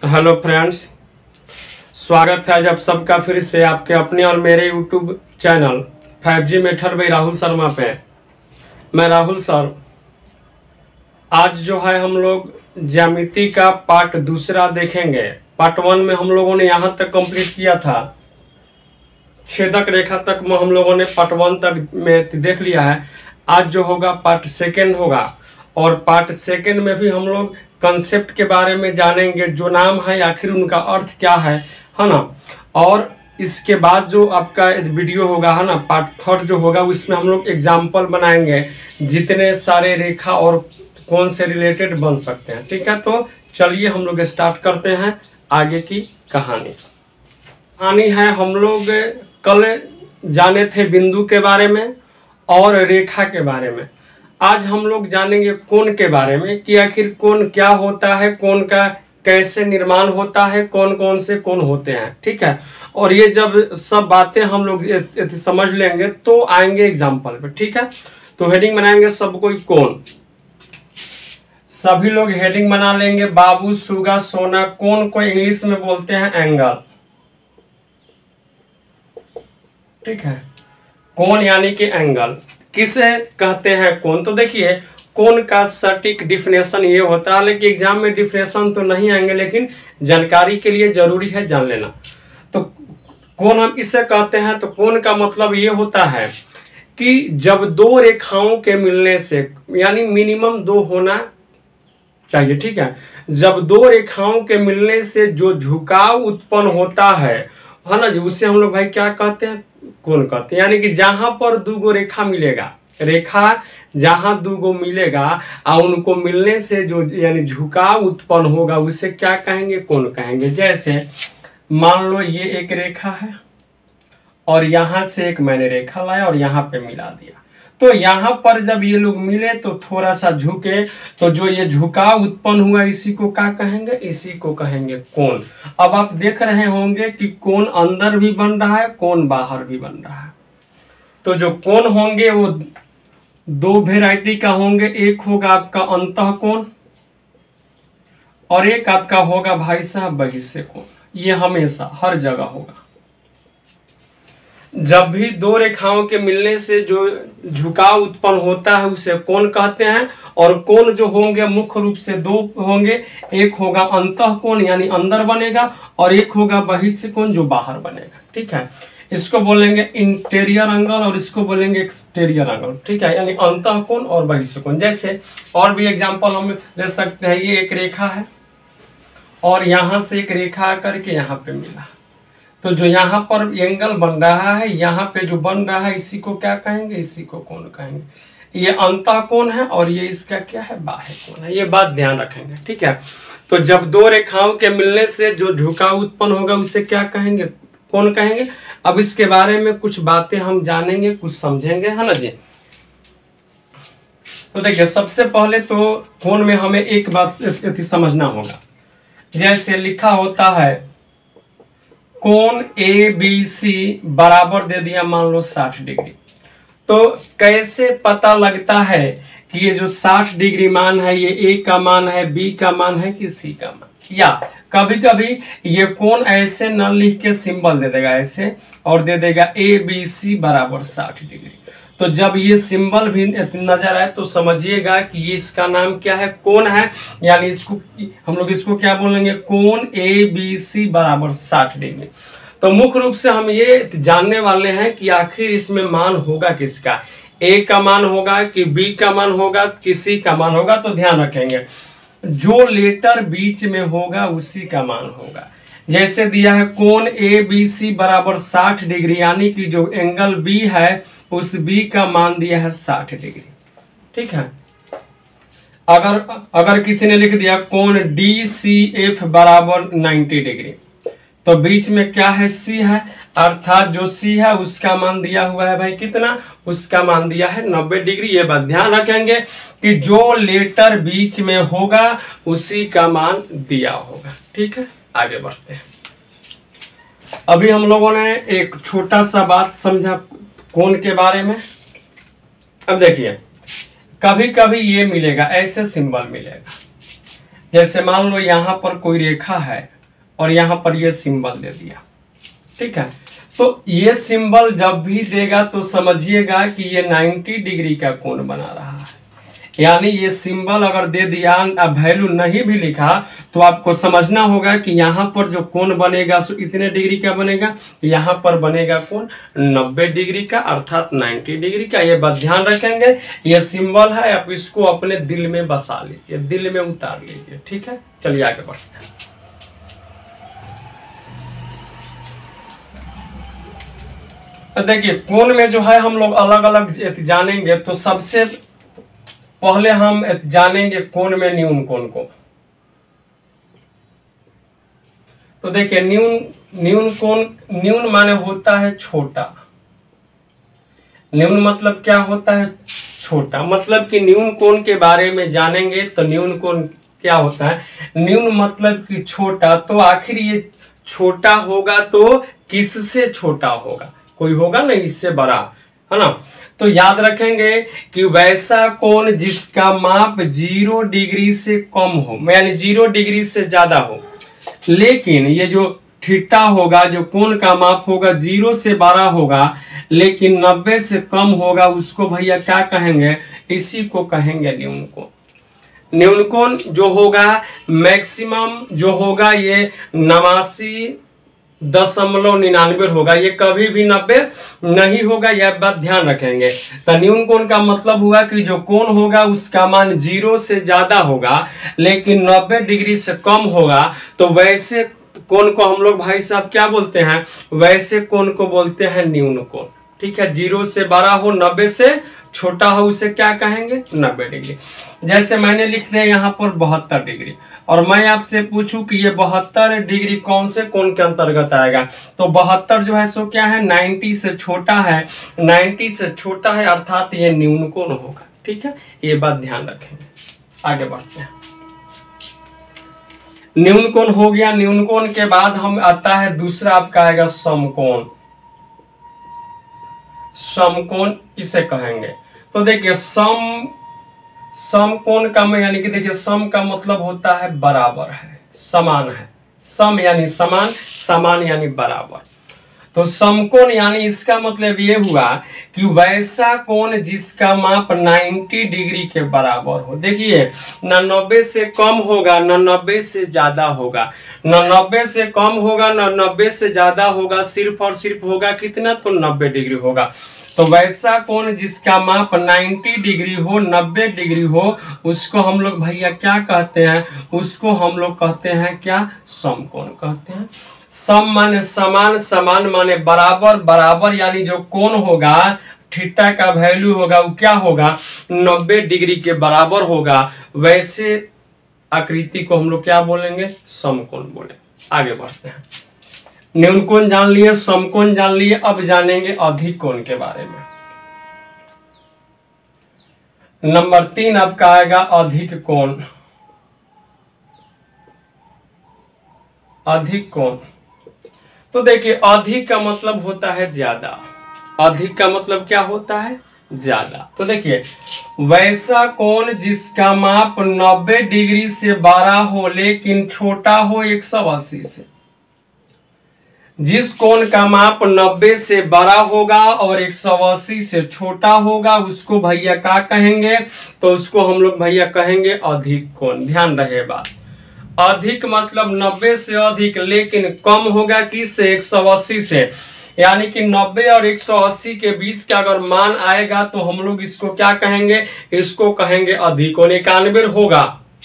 Hello friends, स्वागत है आज आप सबका फिर से आपके अपने और मेरे YouTube channel 5G method by Rahul Sharma पे। मैं राहुल सर। आज जो है हम लोग ज्यामिति का पार्ट दूसरा देखेंगे। पार्ट 1 में हम लोगों ने यहाँ तक कंप्लीट किया था, छेदक रेखा तक में हम लोगों ने पार्ट 1 तक में देख लिया है। आज जो होगा पार्ट 2 होगा और पार्ट 2 में भी हम लोग कंसेप्ट के बारे में जानेंगे, जो नाम है आखिर उनका अर्थ क्या है ना। और इसके बाद जो आपका वीडियो होगा है ना, पार्ट 3 जो होगा उसमें हम लोग एग्जाम्पल बनाएंगे जितने सारे रेखा और कौन से रिलेटेड बन सकते हैं। ठीक है, तो चलिए हम लोग स्टार्ट करते हैं आगे की कहानी है। हम लोग कल जाने थे बिंदु के बारे में और रेखा के बारे में। आज हम लोग जानेंगे कोण के बारे में कि आखिर कोण क्या होता है, कोण का कैसे निर्माण होता है, कौन कौन से कोण होते हैं। ठीक है, और ये जब सब बातें हम लोग समझ लेंगे तो आएंगे एग्जाम्पल पे। ठीक है, तो हेडिंग बनाएंगे सब कोई कोण। सभी लोग हेडिंग बना लेंगे। बाबू, सुगा, सोना। कोण को इंग्लिश में बोलते हैं एंगल। ठीक है, कोण यानी कि एंगल। किसे कहते हैं कोण? तो देखिए, कोण का सटीक डिफिनेशन ये होता है, लेकिन एग्जाम में डिफिनेशन तो नहीं आएंगे, लेकिन जानकारी के लिए जरूरी है जान लेना। तो कोण हम इसे कहते हैं, तो कोण का मतलब ये होता है कि जब दो रेखाओं के मिलने से, यानी मिनिमम 2 होना चाहिए। ठीक है, जब दो रेखाओं के मिलने से जो झुकाव उत्पन्न होता है ना जी, उसे हम लोग भाई क्या कहते हैं? कोण कहते हैं। यानी कि जहां पर 2 रेखा मिलेगा, रेखा जहां 2 मिलेगा और उनको मिलने से जो यानी झुकाव उत्पन्न होगा उसे क्या कहेंगे? कोण कहेंगे। जैसे मान लो ये एक रेखा है और यहां से एक मैंने रेखा लाया और यहां पे मिला दिया, तो यहां पर जब ये लोग मिले तो थोड़ा सा झुके, तो जो ये झुकाव उत्पन्न हुआ इसी को क्या कहेंगे? इसी को कहेंगे कोण। अब आप देख रहे होंगे कि कोण अंदर भी बन रहा है, कोण बाहर भी बन रहा है। तो जो कोण होंगे वो 2 वेराइटी का होंगे। एक होगा आपका अंतः कोण और एक आपका होगा भाई साहब बहिष्य कोण। ये हमेशा हर जगह होगा। जब भी 2 रेखाओं के मिलने से जो झुकाव उत्पन्न होता है उसे कोण कहते हैं। और कोण जो होंगे मुख्य रूप से 2 होंगे। एक होगा अंतः कोण यानी अंदर बनेगा, और एक होगा बहिष्य कोण जो बाहर बनेगा। ठीक है, इसको बोलेंगे इंटीरियर एंगल और इसको बोलेंगे एक्सटीरियर एंगल। ठीक है, यानी अंतः कोण और बहिष्य कोण। जैसे और भी एग्जांपल हम ले सकते हैं। ये एक रेखा है और यहां से एक रेखा आकर के यहाँ पे मिला, तो जो यहाँ पर एंगल बन रहा है, यहाँ पे जो बन रहा है इसी को क्या कहेंगे? इसी को कोण कहेंगे। ये अंतः कोण है और ये इसका क्या है? बाह्य कोण है। ये बात ध्यान रखेंगे। ठीक है, तो जब 2 रेखाओं के मिलने से जो झुकाव उत्पन्न होगा उसे क्या कहेंगे? कोण कहेंगे। अब इसके बारे में कुछ बातें हम जानेंगे, कुछ समझेंगे, है ना जी। तो देखिए, सबसे पहले तो कोण में हमें एक बात समझना होगा। जैसे लिखा होता है कोण ABC बराबर दे दिया मान लो 60 डिग्री, तो कैसे पता लगता है कि ये जो 60 डिग्री मान है ये A का मान है, B का मान है कि C का मान? या कभी कभी ये कोण ऐसे न लिख के सिंबल दे देगा ऐसे और दे देगा ABC बराबर 60 डिग्री। तो जब ये सिंबल भी नजर आए तो समझिएगा कि ये इसका नाम क्या है? कोण है। यानी इसको हम लोग इसको क्या बोलेंगे? कोण ABC बराबर 60 डिग्री। तो मुख्य रूप से हम ये जानने वाले हैं कि आखिर इसमें मान होगा किसका? A का मान होगा कि B का मान होगा कि C का मान होगा? तो ध्यान रखेंगे जो लेटर बीच में होगा उसी का मान होगा। जैसे दिया है कोण ABC बराबर 60 डिग्री, यानी कि जो एंगल B है उस B का मान दिया है 60 डिग्री। ठीक है, अगर किसी ने लिख दिया कोण DCF बराबर 90 डिग्री, तो बीच में क्या है? C है, अर्थात जो C है उसका मान दिया हुआ है भाई कितना? उसका मान दिया है 90 डिग्री। ये बात ध्यान रखेंगे कि जो लेटर बीच में होगा उसी का मान दिया होगा। ठीक है, आगे बढ़ते हैं। अभी हम लोगों ने एक छोटा सा बात समझा कोण के बारे में। अब देखिए, कभी कभी ये मिलेगा, ऐसे सिंबल मिलेगा, जैसे मान लो यहाँ पर कोई रेखा है और यहाँ पर ये सिंबल दे दिया, ठीक है। तो ये सिंबल जब भी देगा तो समझिएगा कि ये 90 डिग्री का कोण बना रहा है। यानी ये सिंबल अगर दे दिया, वैल्यू नहीं भी लिखा, तो आपको समझना होगा कि यहाँ पर जो कोण बनेगा सो इतने डिग्री का बनेगा, यहाँ पर बनेगा कोण 90 डिग्री का, अर्थात 90 डिग्री का। ये बात ध्यान रखेंगे। ये सिंबल है, आप इसको अपने दिल में बसा लीजिए, दिल में उतार लीजिए, ठीक है। चलिए आगे बढ़ते हैं। देखिए कोण में जो है हम लोग अलग अलग जानेंगे। तो सबसे पहले हम जानेंगे कोण में न्यून कोण को। तो देखिए न्यून कोण, न्यून माने होता है छोटा। न्यून मतलब क्या होता है? छोटा। मतलब कि न्यून कोण के बारे में जानेंगे तो न्यून कोण क्या होता है? न्यून मतलब कि छोटा। तो आखिर ये छोटा होगा तो किससे छोटा होगा? कोई होगा ना इससे बड़ा, है ना। तो याद रखेंगे कि वैसा कोण जिसका माप 0 डिग्री से कम हो, यानी 0 डिग्री से ज्यादा हो। लेकिन ये जो थीटा होगा, जो कोण का माप होगा 0 से बड़ा होगा लेकिन 90 से कम होगा, उसको भैया क्या कहेंगे? इसी को कहेंगे न्यून कोण। न्यून कोण जो होगा मैक्सिमम जो होगा ये 89.99 होगा। ये कभी भी 90 नहीं होगा, यह बात ध्यान रखेंगे। तो न्यून कोण का मतलब हुआ कि जो कोण होगा उसका मान 0 से ज्यादा होगा लेकिन 90 डिग्री से कम होगा। तो वैसे कोण को हम लोग भाई साहब क्या बोलते हैं? वैसे कोण को बोलते हैं न्यून कोण, ठीक है। 0 से बड़ा हो, 90 से छोटा हो, उसे क्या कहेंगे? 90 डिग्री। जैसे मैंने लिख दिया यहाँ पर 72 डिग्री, और मैं आपसे पूछूं कि ये 72 डिग्री कौन से कोण के अंतर्गत आएगा? तो 72 जो है सो क्या है? 90 से छोटा है। 90 से छोटा है अर्थात ये न्यून कोण होगा, ठीक है। ये बात ध्यान रखेंगे। आगे बढ़ते हैं। न्यून कोण हो गया। न्यून कोण के बाद हम आता है दूसरा, आपका आएगा समकोण। समकोण किसे कहेंगे? तो देखिए समकोण का में यानी कि देखिए सम का मतलब होता है बराबर है, समान है। सम यानी समान, समान यानी बराबर। तो समकोण यानी इसका मतलब ये हुआ कि वैसा कोण जिसका माप 90 डिग्री के बराबर हो। देखिए न 90 से कम होगा न 90 से ज्यादा होगा, न 90 से कम होगा न 90 से ज्यादा होगा, सिर्फ और सिर्फ होगा कितना? तो 90 डिग्री होगा। तो वैसा कोण जिसका माप 90 डिग्री हो, 90 डिग्री हो, उसको हम लोग भैया क्या कहते हैं? उसको हम लोग कहते हैं क्या? समकोण कहते हैं। सम माने समान, समान माने बराबर, बराबर यानी जो कोण होगा थीटा का वैल्यू होगा वो क्या होगा? 90 डिग्री के बराबर होगा। वैसे आकृति को हम लोग क्या बोलेंगे? समकोण बोले। आगे बढ़ते हैं। न्यून कोण जान लिए, समकोण जान लिए, अब जानेंगे अधिक कोण के बारे में। नंबर 3 आपका आएगा अधिक कोण। अधिक कोण, तो देखिए अधिक का मतलब होता है ज्यादा। अधिक का मतलब क्या होता है? ज्यादा। तो देखिए वैसा कोण जिसका माप 90 डिग्री से बड़ा हो लेकिन छोटा हो 180 से। जिस कोण का माप 90 से बड़ा होगा और 180 से छोटा होगा उसको भैया क्या कहेंगे? तो उसको हम लोग भैया कहेंगे अधिक कोण। ध्यान रहे बात। अधिक मतलब 90 से अधिक लेकिन कम होगा किससे? 180 से। यानी कि 90 और 180 के बीच का अगर मान आएगा तो हम लोग इसको क्या कहेंगे? इसको कहेंगे अधिक कोण। 91 होगा,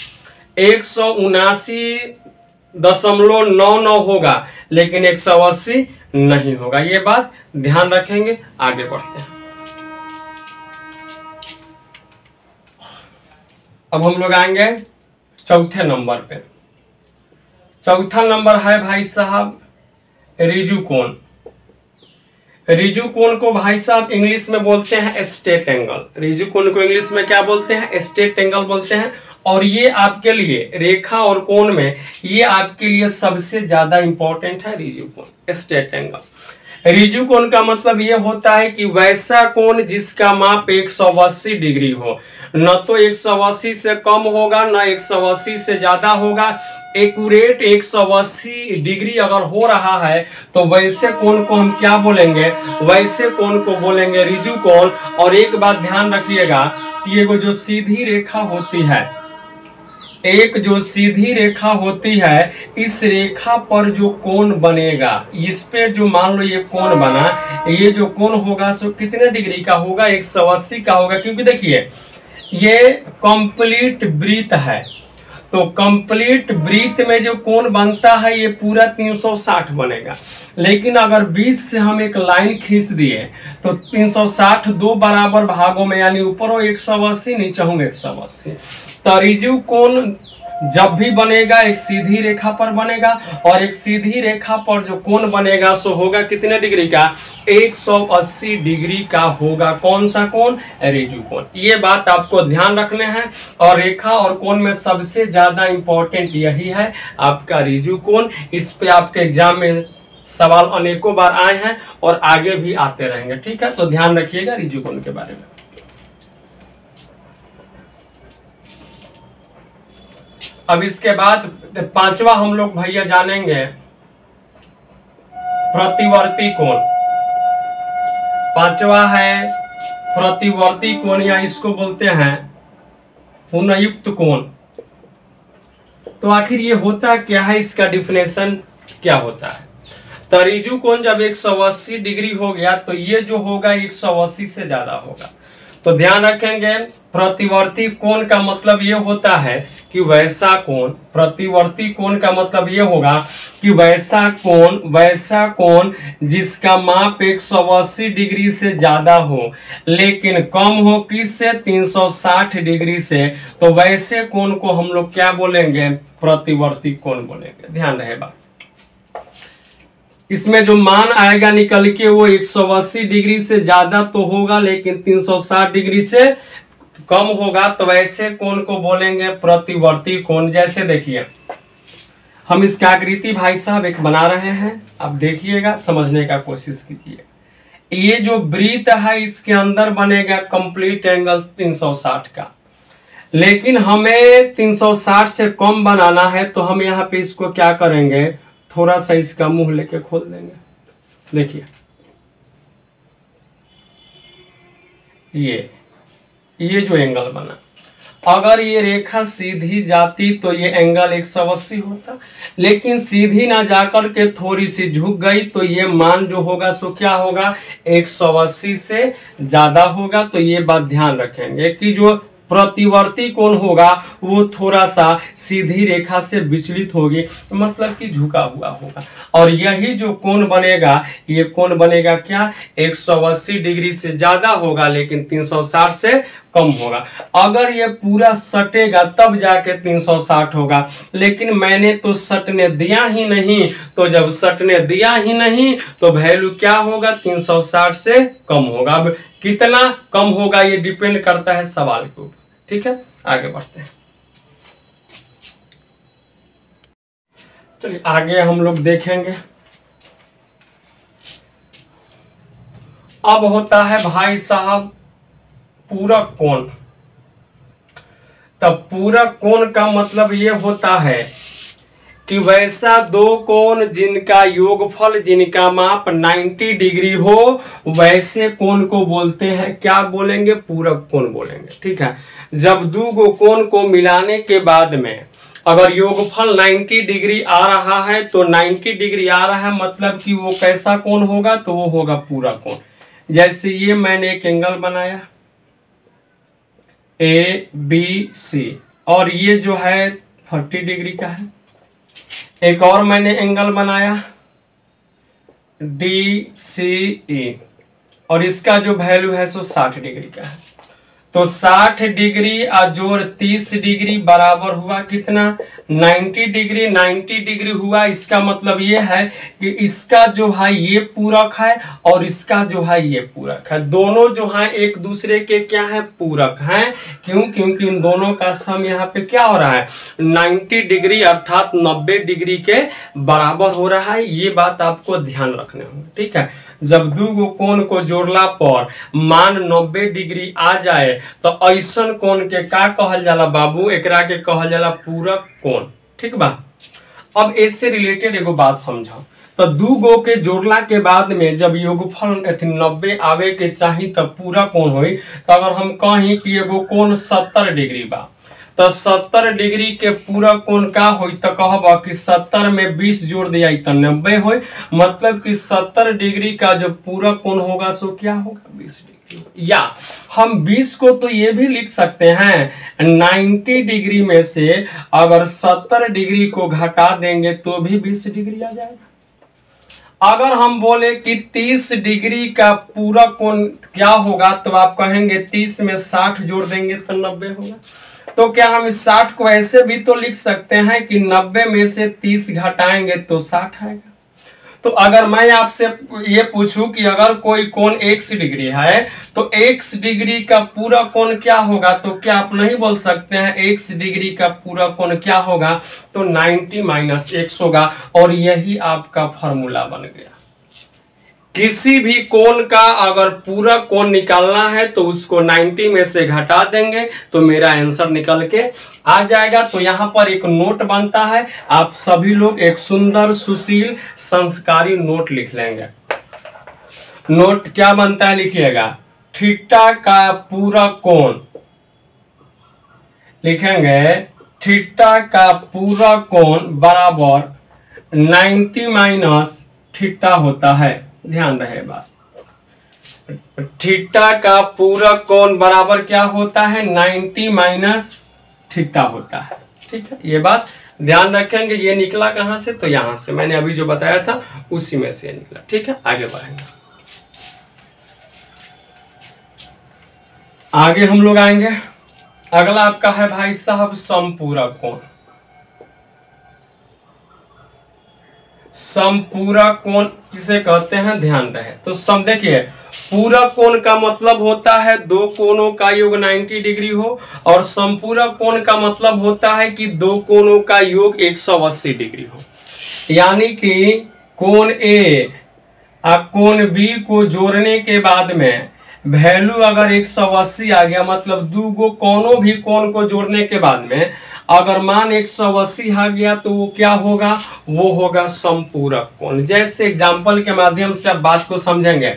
179.99 होगा लेकिन 180 नहीं होगा। ये बात ध्यान रखेंगे। आगे बढ़ते हैं। अब हम लोग आएंगे चौथे नंबर पे। चौथा नंबर है भाई साहब रिजु कोण। रिजु कोण को भाई साहब इंग्लिश में बोलते हैं स्ट्रेट एंगल। रिजु कोण को इंग्लिश में क्या बोलते हैं? स्ट्रेट एंगल बोलते हैं। और ये आपके लिए रेखा और कोण में ये आपके लिए सबसे ज्यादा इंपॉर्टेंट है रिजु कोण, स्ट्रेट एंगल। रिजु कोण का मतलब ये होता है कि वैसा कोण जिसका माप 180 डिग्री हो, न तो 180 से कम होगा न 180 से ज्यादा होगा। एक्यूरेट 180 डिग्री अगर हो रहा है तो वैसे कोण को हम क्या बोलेंगे, वैसे कोण को बोलेंगे रिजु कोण। और एक बात ध्यान रखिएगा कि ये जो सीधी रेखा होती है, एक जो सीधी रेखा होती है, इस रेखा पर जो कोण बनेगा, इस पे जो मान लो ये कोण बना, ये जो कोण होगा सो कितने डिग्री का होगा, 180 का होगा। क्योंकि देखिए ये कंप्लीट वृत्त है, तो कंप्लीट वृत्त में जो कोण बनता है ये पूरा 360 बनेगा। लेकिन अगर बीच से हम एक लाइन खींच दिए तो 360 दो बराबर भागों में, यानी ऊपर हो 180 नीचे होंगे 180। तो रिजु कोण जब भी बनेगा एक सीधी रेखा पर बनेगा, और एक सीधी रेखा पर जो कोण बनेगा सो होगा कितने डिग्री का, 180 डिग्री का होगा। कौन सा कोण, रिजु कोण। ये बात आपको ध्यान रखने हैं। और रेखा और कोण में सबसे ज्यादा इंपॉर्टेंट यही है आपका रिजु कोण। इस पे आपके एग्जाम में सवाल अनेकों बार आए हैं और आगे भी आते रहेंगे, ठीक है। तो ध्यान रखिएगा रिजु कोण के बारे में। अब इसके बाद पांचवा हम लोग भैया जानेंगे प्रतिवर्ती कोण। पांचवा है प्रतिवर्ती कोण, या इसको बोलते हैं पुनयुक्त कोण। तो आखिर ये होता क्या है, इसका डिफिनेशन क्या होता है। तो रिजु कोण जब 180 डिग्री हो गया तो ये जो होगा 180 से ज्यादा होगा। तो ध्यान रखेंगे प्रतिवर्ती कोण का मतलब ये होता है कि वैसा कोण, प्रतिवर्ती कोण का मतलब ये होगा कि वैसा कोण जिसका माप 180 डिग्री से ज्यादा हो लेकिन कम हो किससे, 360 डिग्री से। तो वैसे कोण को हम लोग क्या बोलेंगे, प्रतिवर्ती कोण बोलेंगे। ध्यान रहे बात, इसमें जो मान आएगा निकल के वो 180 डिग्री से ज्यादा तो होगा लेकिन 360 डिग्री से कम होगा। तो वैसे कोण को बोलेंगे प्रतिवर्ती कोण। जैसे देखिए हम इसका आकृति भाई साहब एक बना रहे हैं, आप देखिएगा, समझने का कोशिश कीजिए। ये जो वृत्त है इसके अंदर बनेगा कंप्लीट एंगल 360 का, लेकिन हमें 360 से कम बनाना है। तो हम यहाँ पे इसको क्या करेंगे, थोड़ा सा इसका मुंह लेके खोल देंगे। देखिए ये जो एंगल बना, अगर ये रेखा सीधी जाती तो ये एंगल 180 होता, लेकिन सीधी ना जाकर के थोड़ी सी झुक गई तो ये मान जो होगा सो क्या होगा, 180 से ज्यादा होगा। तो ये बात ध्यान रखेंगे कि जो प्रतिवर्ती कोण होगा वो थोड़ा सा सीधी रेखा से विचलित होगी, मतलब कि झुका हुआ होगा। और यही जो कोण बनेगा, ये कोण बनेगा क्या, 180 डिग्री से ज्यादा होगा लेकिन 360 से कम होगा। अगर ये पूरा सटेगा तब जाके 360 होगा, लेकिन मैंने तो सटने दिया ही नहीं। तो जब सटने दिया ही नहीं तो वैल्यू क्या होगा, 360 से कम होगा। अब कितना कम होगा ये डिपेंड करता है सवाल के ऊपर, ठीक है। आगे बढ़ते हैं, चलिए आगे हम लोग देखेंगे। अब होता है भाई साहब पूरक कोण। तब पूरक कोण का मतलब ये होता है कि वैसा दो कोण जिनका योगफल, जिनका माप 90 डिग्री हो, वैसे कोण को बोलते हैं, क्या बोलेंगे, पूरक कोण बोलेंगे, ठीक है। जब दो कोण को मिलाने के बाद में अगर योगफल 90 डिग्री आ रहा है तो 90 डिग्री आ रहा है मतलब कि वो कैसा कोण होगा, तो वो होगा पूरक कोण। जैसे ये मैंने एक एंगल बनाया ABC और ये जो है 30 डिग्री का है। एक और मैंने एंगल बनाया DCE और इसका जो वैल्यू है सो 60 डिग्री का है। तो 60 डिग्री और जोड़ 30 डिग्री बराबर हुआ कितना 90 डिग्री। 90 डिग्री हुआ, इसका मतलब ये है कि इसका जो है ये पूरक है और इसका जो है ये पूरक है। दोनों जो है एक दूसरे के क्या है, पूरक हैं। क्यों? क्योंकि इन दोनों का सम यहाँ पे क्या हो रहा है 90 डिग्री अर्थात 90 डिग्री के बराबर हो रहा है। ये बात आपको ध्यान रखने होंगे, ठीक है। जब दो गो कोण को जोड़ला पर मान 90 डिग्री आ जाए तो ऐसन कोण के का कहल जाला बाबू, एकरा के कहल जाला पूरक कोण, ठीक बा। अब इससे रिलेटेड एगो बात समझो। तो दू गो के जोड़ला के बाद में जब योगफल 90 आवे के चाही तब पूरा कोण होई। तो अगर हम कहीं कि एगो कोण 70 डिग्री बा तो 70 डिग्री के पूरा कोण का होई तो कहब कि 70 में 20 जोड़ दिया तो 90 होई। मतलब कि 70 डिग्री का जो पूरा कोण होगा सो क्या होगा 20 डिग्री। या हम 20 को तो ये भी लिख सकते हैं 90 डिग्री में से अगर 70 डिग्री को घटा देंगे तो भी 20 डिग्री आ जाएगा। अगर हम बोले कि 30 डिग्री का पूरा कोण क्या होगा तो आप कहेंगे 30 में 60 जोड़ देंगे तो 90 होगा। तो क्या हम इस 60 को ऐसे भी तो लिख सकते हैं कि 90 में से 30 घटाएंगे तो 60 आएगा। तो अगर मैं आपसे ये पूछूं कि अगर कोई कोण x डिग्री है तो x डिग्री का पूरा कोण क्या होगा, तो क्या आप नहीं बोल सकते हैं x डिग्री का पूरा कोण क्या होगा, तो 90 माइनस x होगा। और यही आपका फॉर्मूला बन गया। किसी भी कोण का अगर पूरा कोण निकालना है तो उसको 90 में से घटा देंगे तो मेरा आंसर निकल के आ जाएगा। तो यहाँ पर एक नोट बनता है, आप सभी लोग एक सुंदर सुशील संस्कारी नोट लिख लेंगे। नोट क्या बनता है लिखिएगा, थीटा का पूरा कोण लिखेंगे, थीटा का पूरा कोण बराबर 90 माइनस थीटा होता है। ध्यान रहे बात, थीटा का पूरा कोण बराबर क्या होता है 90 माइनस थीटा होता है, ठीक है। ये बात ध्यान रखेंगे। ये निकला कहां से, तो यहां से मैंने अभी जो बताया था उसी में से निकला, ठीक है। आगे बढ़ेंगे, आगे हम लोग आएंगे। अगला आपका है भाई साहब समपूरक कोण। समपूरक कोण किसे कहते हैं, ध्यान रहे। तो सम देखिए, पूरक कोण का मतलब होता है दो कोणों का योग 90 डिग्री हो, और समपूरक कोण का मतलब होता है कि दो कोणों का योग 180 डिग्री हो। यानी कि कोण ए और कोण बी को जोड़ने के बाद में वैल्यू अगर 180 आ गया, मतलब दो गो कोनों भी कोण को जोड़ने के बाद में अगर मान 180 आ गया तो वो क्या होगा, वो होगा समपूरक कोण। जैसे एग्जांपल के माध्यम से आप बात को समझेंगे।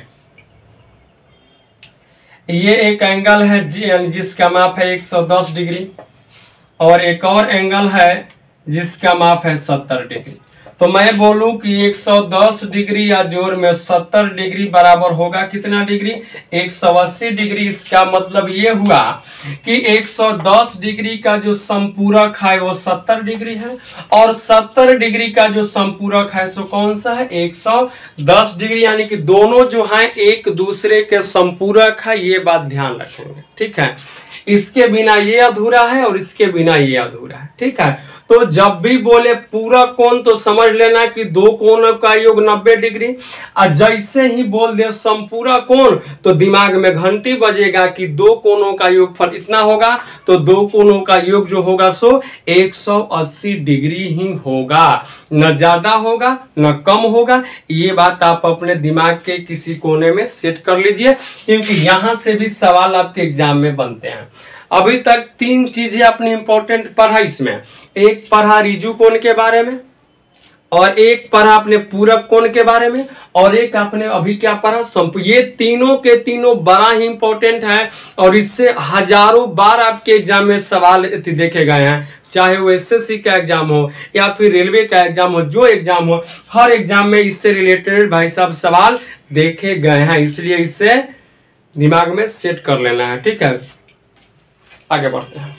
ये एक एंगल है जिसका माप है 110 डिग्री, और एक और एंगल है जिसका माप है 70 डिग्री। तो मैं बोलूं कि 110 डिग्री या जोड़ में 70 डिग्री बराबर होगा कितना डिग्री, 180 डिग्री। इसका मतलब ये हुआ कि 110 डिग्री का जो समपूरक है वो 70 डिग्री है, और 70 डिग्री का जो समपूरक है सो कौन सा है 110 डिग्री। यानी कि दोनों जो है एक दूसरे के समपूरक है, ये बात ध्यान रखेंगे, ठीक है। इसके बिना ये अधूरा है और इसके बिना ये अधूरा है, ठीक है। तो जब भी बोले पूरा कोण तो समझ लेना कि दो कोणों का योग 90 डिग्री, और जैसे ही बोल दे समपूरा कोण तो दिमाग में घंटी बजेगा कि दो कोणों का योगफल इतना होगा, तो दो कोणों का योग जो होगा सो 180 डिग्री ही होगा, न ज्यादा होगा न कम होगा। ये बात आप अपने दिमाग के किसी कोने में सेट कर लीजिए, क्योंकि यहां से भी सवाल आपके एग्जाम में बनते हैं। अभी तक 3 चीजें अपनी इंपॉर्टेंट पढ़ा इसमें, एक पढ़ा रिजु कोण के बारे में, और एक पढ़ा अपने पूरक कोण के बारे में, और एक आपने अभी क्या पढ़ा ये तीनों के तीनों बड़ा ही इंपॉर्टेंट है, और इससे हजारों बार आपके एग्जाम में सवाल देखे गए हैं। चाहे वो एसएससी का एग्जाम हो या फिर रेलवे का एग्जाम हो, जो एग्जाम हो, हर एग्जाम में इससे रिलेटेड भाई साहब सवाल देखे गए हैं। इसलिए इससे दिमाग में सेट कर लेना है, ठीक है। आगे बढ़ते हैं।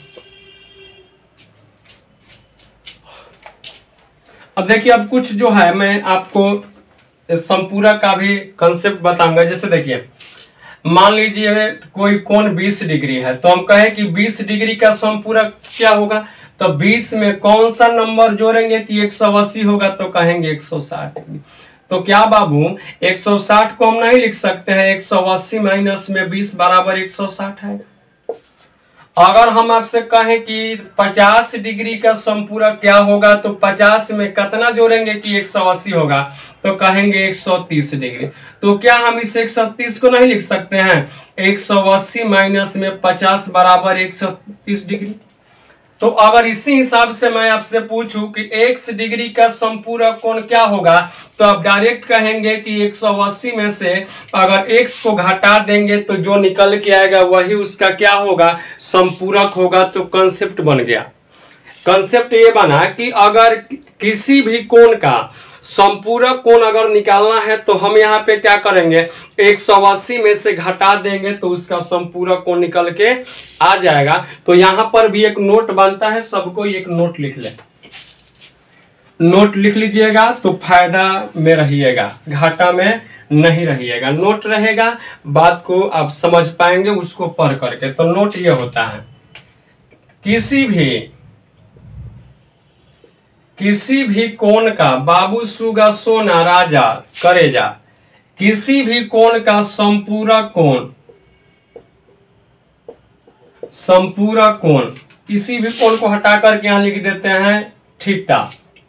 अब देखिए, अब कुछ जो है मैं आपको संपूरक का भी कंसेप्ट बताऊंगा। जैसे देखिए, मान लीजिए कोई कोण 20 डिग्री है, तो हम कहें कि 20 डिग्री का समपूरक क्या होगा, तो 20 में कौन सा नंबर जोड़ेंगे कि 180 होगा, तो कहेंगे 160 डिग्री। तो क्या बाबू 160 को हम नहीं लिख सकते हैं 180 माइनस में 20 बराबर 160 है। अगर हम आपसे कहें कि 50 डिग्री का समपूरक क्या होगा, तो 50 में कितना जोड़ेंगे कि 180 होगा, तो कहेंगे 130 डिग्री। तो क्या हम इस 130 को नहीं लिख सकते हैं 180 माइनस में 50 बराबर 130 डिग्री। तो अगर इसी हिसाब से मैं आपसे पूछूं कि x डिग्री का समपूरक कोण क्या होगा, तो आप डायरेक्ट कहेंगे कि 180 में से अगर x को घटा देंगे तो जो निकल के आएगा वही उसका क्या होगा, समपूरक होगा। तो कंसेप्ट बन गया। कंसेप्ट ये बना कि अगर किसी भी कोण का संपूरक कोण अगर निकालना है तो हम यहाँ पे क्या करेंगे 180 में से घटा देंगे तो उसका संपूरक कोण निकल के आ जाएगा। तो यहाँ पर भी एक नोट बनता है, सबको एक नोट लिख ले, नोट लिख लीजिएगा तो फायदा में रहिएगा, घाटा में नहीं रहिएगा। नोट रहेगा, बात को आप समझ पाएंगे उसको पढ़ करके। तो नोट ये होता है किसी भी कोण का बाबू सुगा सोना राजा करेजा, किसी भी कोण का संपूरक कोण किसी भी कोण को हटा करके यहां लिख देते हैं थीटा।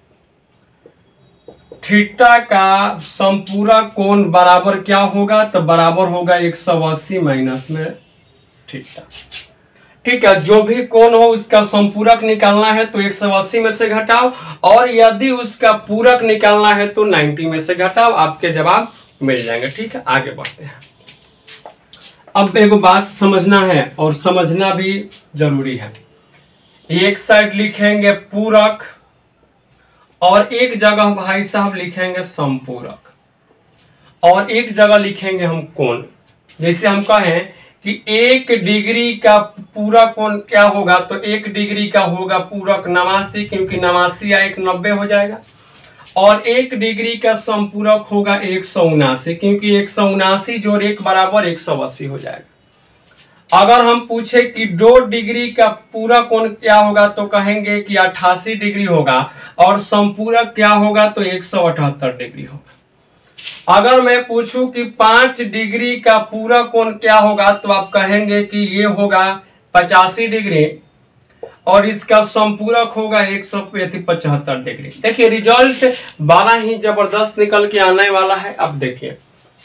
थीटा का संपूरक कोण बराबर क्या होगा, तो बराबर होगा 180 माइनस में थीटा। ठीक है, जो भी कोण हो उसका संपूरक निकालना है तो 180 में से घटाओ, और यदि उसका पूरक निकालना है तो 90 में से घटाओ, आपके जवाब मिल जाएंगे। ठीक है, आगे बढ़ते हैं। अब एक बात समझना है और समझना भी जरूरी है। एक साइड लिखेंगे पूरक और एक जगह भाई साहब लिखेंगे संपूरक, और एक जगह लिखेंगे हम कोण। जैसे हम कहें कि 1 डिग्री का पूरा कोण क्या होगा, तो 1 डिग्री का होगा पूरक 89, क्योंकि 89 या 1 90 हो जाएगा, और 1 डिग्री का संपूरक होगा 179, क्योंकि 179 जोड़ 1 बराबर 180 हो जाएगा। अगर हम पूछे कि 2 डिग्री का पूरा कोण क्या होगा, तो कहेंगे कि 88 डिग्री होगा, और संपूरक क्या होगा, तो 178 डिग्री होगा। अगर मैं पूछूं कि 5 डिग्री का पूरा कोण क्या होगा, तो आप कहेंगे कि ये होगा 85 डिग्री, और इसका संपूरक होगा 175 डिग्री। देखिए रिजल्ट बड़ा ही जबरदस्त निकल के आने वाला है। अब देखिए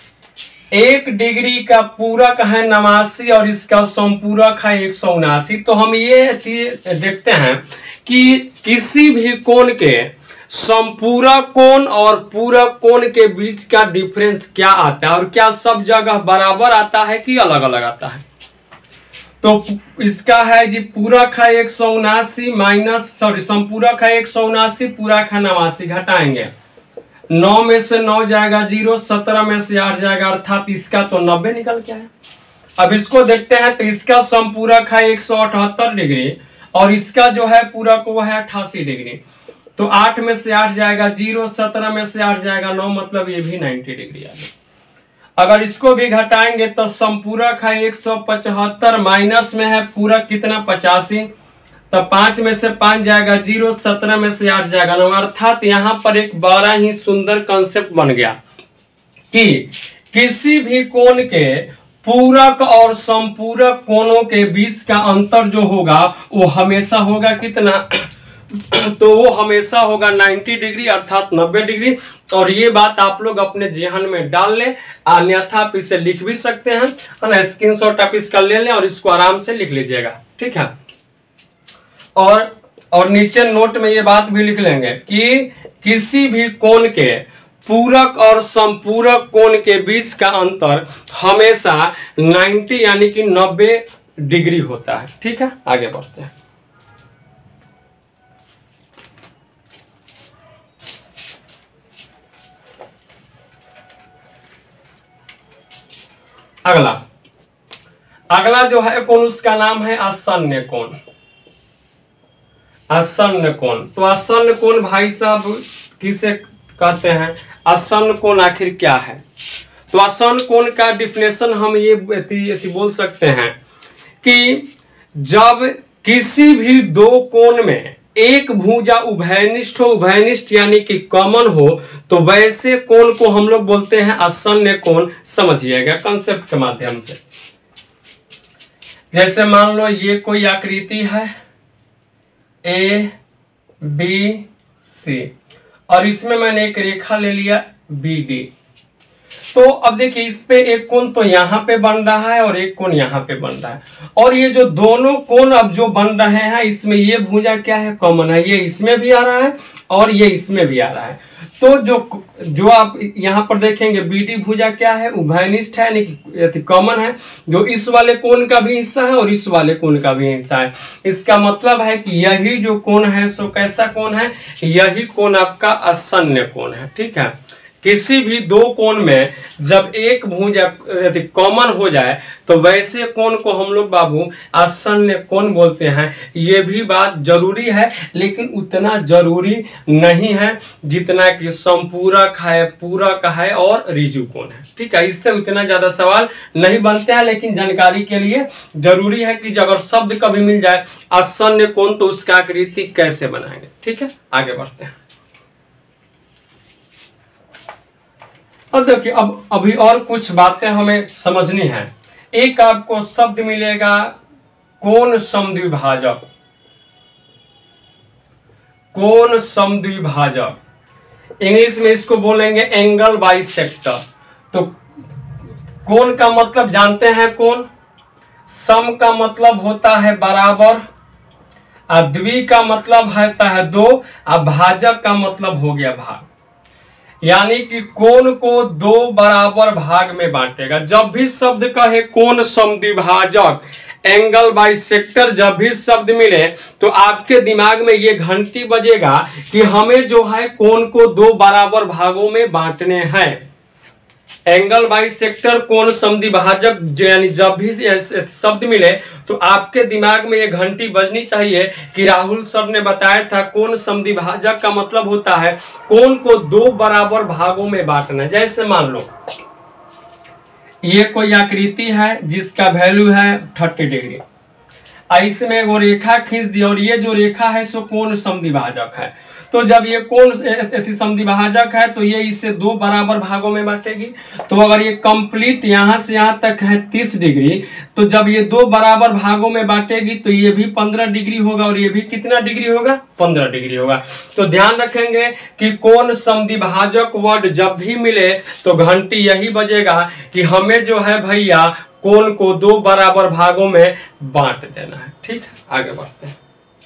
1 डिग्री का पूरक है 89 और इसका संपूरक है 179। तो हम ये देखते हैं कि किसी भी कोण के संपूरक कोण और पूरक कोण के बीच का डिफरेंस क्या आता है, और क्या सब जगह बराबर आता है कि अलग अलग आता है। तो इसका है जी पूरक है 179 माइनस संपूरक है 179, पूरक है 89, घटाएंगे 9 में से 9 जाएगा 0, 17 में से 8 जाएगा, अर्थात इसका तो 90 निकल के आया। अब इसको देखते हैं, तो इसका संपूरक है 178 डिग्री और इसका जो है पूरक वो है 88 डिग्री। तो 8 में से 8 जाएगा 0, 17 में से 8 जाएगा 9, मतलब ये भी 90 डिग्री आ गया। अगर इसको भी घटाएंगे तो संपूरक है 175 माइनस में है पूरक कितना 85, तो 5 में से 5 जाएगा 0, 17 में से 8 जाएगा 9, अर्थात यहाँ पर एक बड़ा ही सुंदर कंसेप्ट बन गया कि किसी भी कोण के पूरक और संपूरक कोणों के बीच का अंतर जो होगा वो हमेशा होगा कितना, तो वो हमेशा होगा 90 डिग्री अर्थात 90 डिग्री। और ये बात आप लोग अपने जेहन में डाल लें, अन्यथा आप इसे लिख भी सकते हैं, है ना, स्क्रीनशॉट आप इसका ले लें और इसको आराम से लिख लीजिएगा। ठीक है, और नीचे नोट में ये बात भी लिख लेंगे कि किसी भी कोण के पूरक और संपूरक कोण के बीच का अंतर हमेशा 90 यानी कि 90 डिग्री होता है। ठीक है, आगे बढ़ते हैं। अगला जो है कोण उसका नाम है आसन्न कोण। आसन्न कोण, तो आसन्न कोण भाई साहब किसे कहते हैं, आसन्न कोण आखिर क्या है। तो आसन कोण का डिफिनेशन हम ये बोल सकते हैं कि जब किसी भी दो कोण में एक भुजा उभयनिष्ठ हो, उभयनिष्ठ यानी कि कॉमन हो, तो वैसे कोण को हम लोग बोलते हैं आसन्न कोण। समझिएगा कंसेप्ट के माध्यम से। जैसे मान लो ये कोई आकृति है ए बी सी और इसमें मैंने एक रेखा ले लिया बी डी। तो अब देखिए इस पे एक कोण तो यहाँ पे बन रहा है और एक कोण यहाँ पे बन रहा है, और ये जो दोनों कोण अब जो बन रहे हैं इसमें ये भुजा क्या है, कॉमन है। ये इसमें भी आ रहा है और ये इसमें भी आ रहा है। तो जो आप यहाँ पर देखेंगे बीडी भुजा क्या है, उभयनिष्ठ है यानी कि कॉमन है, जो इस वाले कोण का भी हिस्सा है और इस वाले कोण का भी हिस्सा है। इसका मतलब है कि यही जो कोण है सो कैसा कोण है, यही कोण आपका आसन्न कोण है। ठीक है, किसी भी दो कोण में जब एक भुजा यदि कॉमन हो जाए तो वैसे कोण को हम लोग बाबू आसन्न कोण बोलते हैं। ये भी बात जरूरी है, लेकिन उतना जरूरी नहीं है जितना कि संपूरक है, पूरक है और ऋजु कोण है। ठीक है, इससे उतना ज्यादा सवाल नहीं बनते हैं, लेकिन जानकारी के लिए जरूरी है कि अगर शब्द कभी मिल जाए आसन्न कोण तो उसका आकृति कैसे बनाएंगे। ठीक है, आगे बढ़ते हैं। अब देखिए अभी और कुछ बातें हमें समझनी है। एक आपको शब्द मिलेगा कोण समद्विभाजक। कोण समद्विभाजक इंग्लिश में इसको बोलेंगे एंगल बाइसेक्टर। तो कोण का मतलब जानते हैं कोण, सम का मतलब होता है बराबर, द्वि का मतलब होता है दो, और भाजक का मतलब हो गया भाग। यानी कि कोण को दो बराबर भाग में बांटेगा। जब भी शब्द कहे कोण समद्विभाजक, एंगल बाइसेक्टर, जब भी शब्द मिले तो आपके दिमाग में ये घंटी बजेगा कि हमें जो है कोण को दो बराबर भागों में बांटने हैं। एंगल बाइसेक्टर, कोण समद्विभाजक, यानी जब भी शब्द मिले तो आपके दिमाग में ये घंटी बजनी चाहिए कि राहुल सर ने बताया था कोण समद्विभाजक का मतलब होता है कोण को दो बराबर भागों में बांटना। जैसे मान लो ये कोई आकृति है जिसका वैल्यू है 30 डिग्री, इसमें वो रेखा खींच दी और ये जो रेखा है सो कोण समद्विभाजक है। तो जब ये कोण समद्विभाजक है तो ये इसे दो बराबर भागों में बांटेगी। तो अगर ये कंप्लीट यहां से यहां तक है 30 डिग्री, तो जब ये दो बराबर भागों में बांटेगी तो ये भी 15 डिग्री होगा और ये भी कितना डिग्री होगा, 15 डिग्री होगा। तो ध्यान रखेंगे कि कोण समद्विभाजक वर्ड जब भी मिले तो घंटी यही बजेगा कि हमें जो है भैया कोण को दो बराबर भागों में बांट देना है। ठीक है, आगे बढ़ते हैं।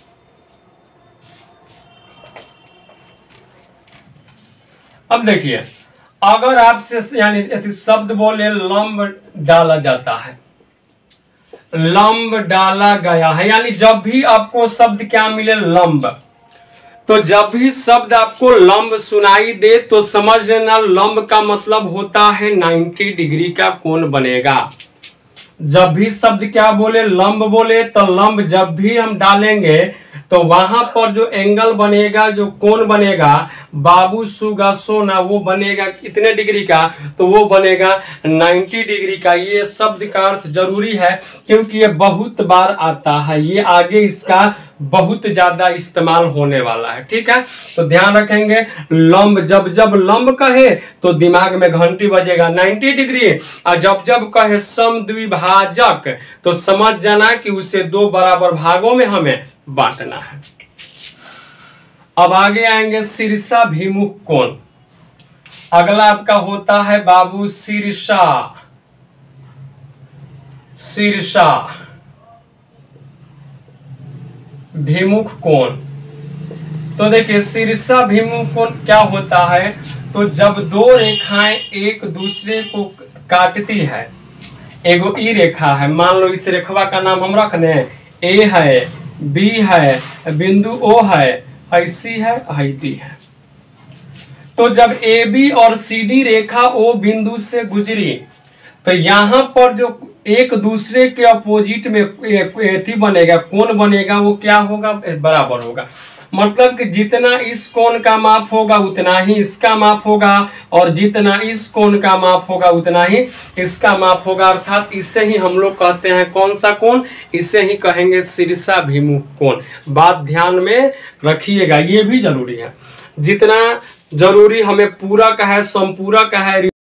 अब देखिए अगर आपसे यानी शब्द बोले लंब डाला जाता है, लंब डाला गया है, यानी जब भी आपको शब्द क्या मिले लंब, तो जब भी शब्द आपको लंब सुनाई दे तो समझ लेना लंब का मतलब होता है 90 डिग्री का कोण बनेगा। जब भी शब्द क्या बोले लंब बोले तो लंब जब भी हम डालेंगे तो वहां पर जो एंगल बनेगा, जो कोण बनेगा बाबू सुगा सोना, वो बनेगा कितने डिग्री का, तो वो बनेगा 90 डिग्री का। ये शब्द का अर्थ जरूरी है क्योंकि ये बहुत बार आता है, ये आगे इसका बहुत ज्यादा इस्तेमाल होने वाला है। ठीक है, तो ध्यान रखेंगे लंब, जब जब लंब कहे तो दिमाग में घंटी बजेगा 90 डिग्री, और जब जब कहे समद्विभाजक तो समझ जाना कि उसे दो बराबर भागों में हमें बांटना है। अब आगे आएंगे शीर्षाभिमुख कोण। अगला आपका होता है बाबू शीर्षा, शीर्षा भिमुख कोण। तो देखिए शीर्षाभिमुख कोण क्या होता है, तो जब दो रेखाएं एक दूसरे को काटती है, एगो ई रेखा है, मान लो इस रेखवा का नाम हम रख दें, ए है, बी है, बिंदु ओ है, सी है, डी है। तो जब ए बी और सी डी रेखा ओ बिंदु से गुजरी तो यहां पर जो एक दूसरे के अपोजिट में एथी बनेगा, कोण बनेगा, वो क्या होगा, बराबर होगा। मतलब कि जितना इस कोण का माप होगा उतना ही इसका माप होगा, और जितना इस कोण का माप होगा उतना ही इसका माप होगा। अर्थात इसे ही हम लोग कहते हैं कौन सा कोण, इसे ही कहेंगे शीर्षाभिमुख कोण। बात ध्यान में रखिएगा, ये भी जरूरी है। जितना जरूरी हमें पूरक है, समपूरक है,